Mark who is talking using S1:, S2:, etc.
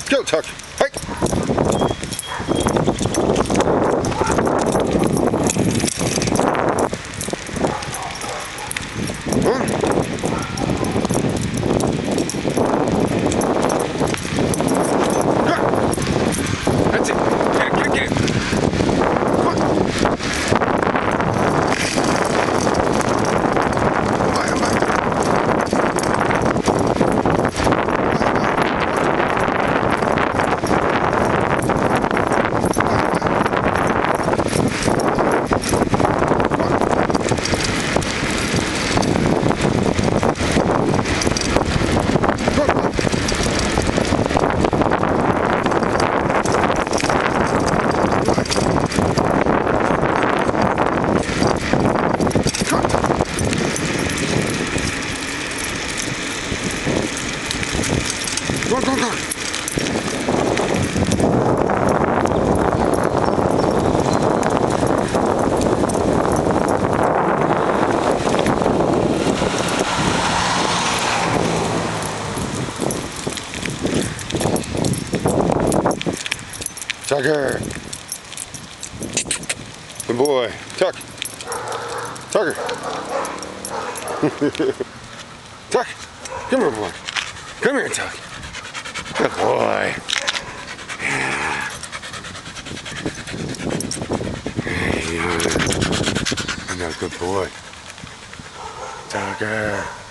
S1: Go, Tuck. Hey. That's it. Get it. Come on. Go. Tucker. Good boy. Tuck. Tucker. Tuck. Come here, boy. Come here, Tuck. Good boy. Yeah. Hey, I know, good boy. Tucker.